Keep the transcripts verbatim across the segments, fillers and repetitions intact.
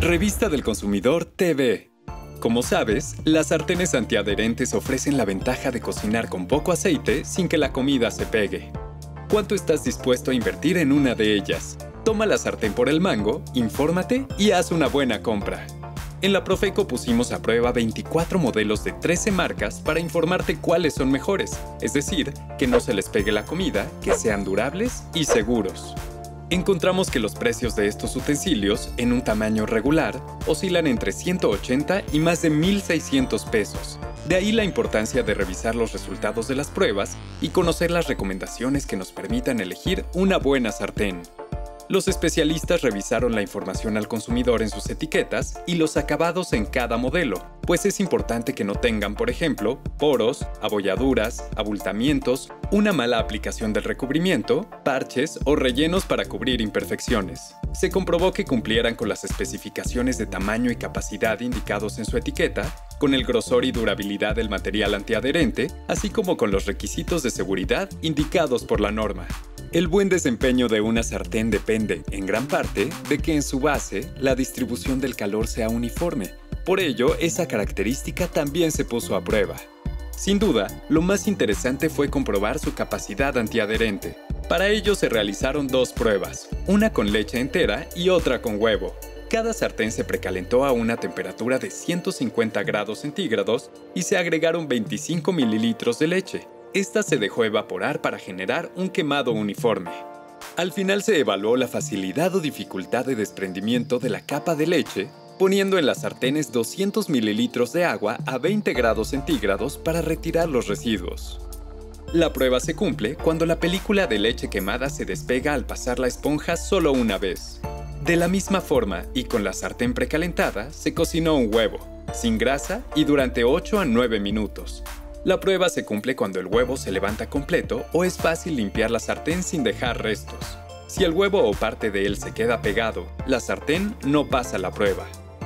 Revista del Consumidor T V. Como sabes, las sartenes antiadherentes ofrecen la ventaja de cocinar con poco aceite sin que la comida se pegue. ¿Cuánto estás dispuesto a invertir en una de ellas? Toma la sartén por el mango, infórmate y haz una buena compra. En la Profeco pusimos a prueba veinticuatro modelos de trece marcas para informarte cuáles son mejores, es decir, que no se les pegue la comida, que sean durables y seguros. Encontramos que los precios de estos utensilios, en un tamaño regular, oscilan entre ciento ochenta y más de mil seiscientos pesos. De ahí la importancia de revisar los resultados de las pruebas y conocer las recomendaciones que nos permitan elegir una buena sartén. Los especialistas revisaron la información al consumidor en sus etiquetas y los acabados en cada modelo, pues es importante que no tengan, por ejemplo, poros, abolladuras, abultamientos, una mala aplicación del recubrimiento, parches o rellenos para cubrir imperfecciones. Se comprobó que cumplieran con las especificaciones de tamaño y capacidad indicados en su etiqueta, con el grosor y durabilidad del material antiadherente, así como con los requisitos de seguridad indicados por la norma. El buen desempeño de una sartén depende, en gran parte, de que en su base la distribución del calor sea uniforme. Por ello, esa característica también se puso a prueba. Sin duda, lo más interesante fue comprobar su capacidad antiadherente. Para ello se realizaron dos pruebas, una con leche entera y otra con huevo. Cada sartén se precalentó a una temperatura de ciento cincuenta grados centígrados y se agregaron veinticinco mililitros de leche. Esta se dejó evaporar para generar un quemado uniforme. Al final se evaluó la facilidad o dificultad de desprendimiento de la capa de leche, poniendo en las sartenes doscientos mililitros de agua a veinte grados centígrados para retirar los residuos. La prueba se cumple cuando la película de leche quemada se despega al pasar la esponja solo una vez. De la misma forma y con la sartén precalentada, se cocinó un huevo, sin grasa y durante ocho a nueve minutos. La prueba se cumple cuando el huevo se levanta completo o es fácil limpiar la sartén sin dejar restos. Si el huevo o parte de él se queda pegado, la sartén no pasa la prueba.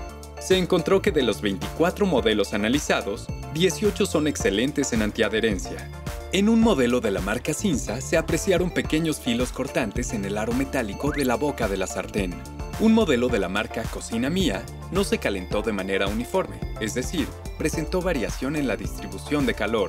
Se encontró que de los veinticuatro modelos analizados, dieciocho son excelentes en antiadherencia. En un modelo de la marca Cinza se apreciaron pequeños filos cortantes en el aro metálico de la boca de la sartén. Un modelo de la marca Cocina Mía no se calentó de manera uniforme, es decir, presentó variación en la distribución de calor.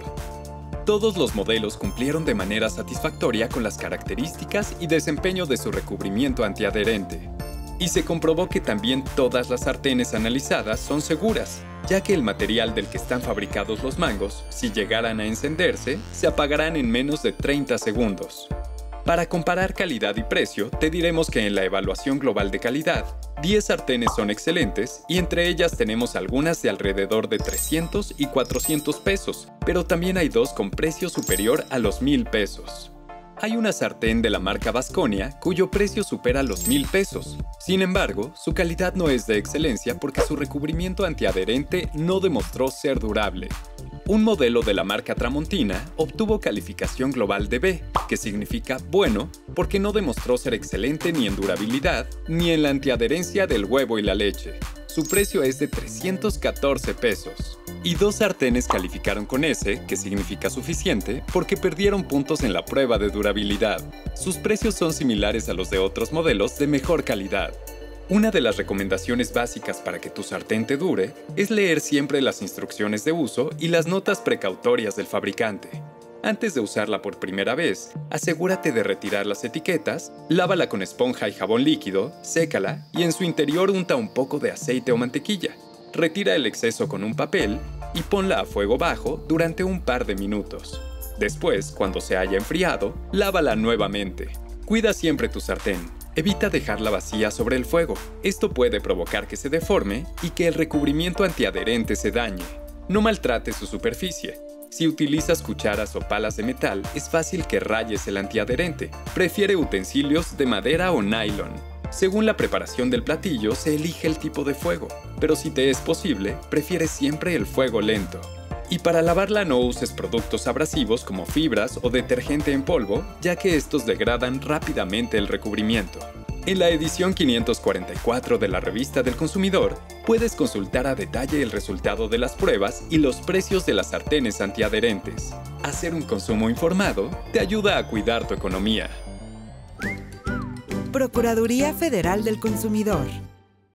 Todos los modelos cumplieron de manera satisfactoria con las características y desempeño de su recubrimiento antiadherente. Y se comprobó que también todas las sartenes analizadas son seguras, ya que el material del que están fabricados los mangos, si llegaran a encenderse, se apagarán en menos de treinta segundos. Para comparar calidad y precio, te diremos que en la evaluación global de calidad, diez sartenes son excelentes y entre ellas tenemos algunas de alrededor de trescientos y cuatrocientos pesos, pero también hay dos con precio superior a los mil pesos. Hay una sartén de la marca Vasconia cuyo precio supera los mil pesos. Sin embargo, su calidad no es de excelencia porque su recubrimiento antiadherente no demostró ser durable. Un modelo de la marca Tramontina obtuvo calificación global de B, que significa bueno, porque no demostró ser excelente ni en durabilidad, ni en la antiadherencia del huevo y la leche. Su precio es de trescientos catorce pesos. Y dos sartenes calificaron con S, que significa suficiente, porque perdieron puntos en la prueba de durabilidad. Sus precios son similares a los de otros modelos de mejor calidad. Una de las recomendaciones básicas para que tu sartén te dure es leer siempre las instrucciones de uso y las notas precautorias del fabricante. Antes de usarla por primera vez, asegúrate de retirar las etiquetas, lávala con esponja y jabón líquido, sécala y en su interior unta un poco de aceite o mantequilla. Retira el exceso con un papel y ponla a fuego bajo durante un par de minutos. Después, cuando se haya enfriado, lávala nuevamente. Cuida siempre tu sartén. Evita dejarla vacía sobre el fuego. Esto puede provocar que se deforme y que el recubrimiento antiadherente se dañe. No maltrates su superficie. Si utilizas cucharas o palas de metal, es fácil que rayes el antiadherente. Prefiere utensilios de madera o nylon. Según la preparación del platillo, se elige el tipo de fuego, pero si te es posible, prefiere siempre el fuego lento. Y para lavarla no uses productos abrasivos como fibras o detergente en polvo, ya que estos degradan rápidamente el recubrimiento. En la edición quinientos cuarenta y cuatro de la Revista del Consumidor, puedes consultar a detalle el resultado de las pruebas y los precios de las sartenes antiadherentes. Hacer un consumo informado te ayuda a cuidar tu economía. Procuraduría Federal del Consumidor.